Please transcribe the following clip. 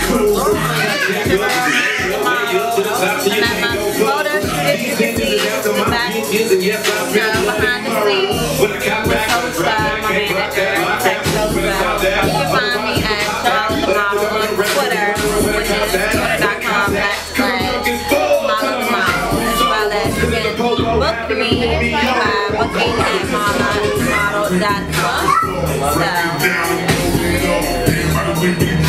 photo shoot, as you can see, the back, behind the scenes, with host my manager, Tech Joseph. You can find me at Charlotte the Model on Twitter, which is twitter.com/MollyTheModel, as well as you can book me by booking at MollyTheModel.com. So,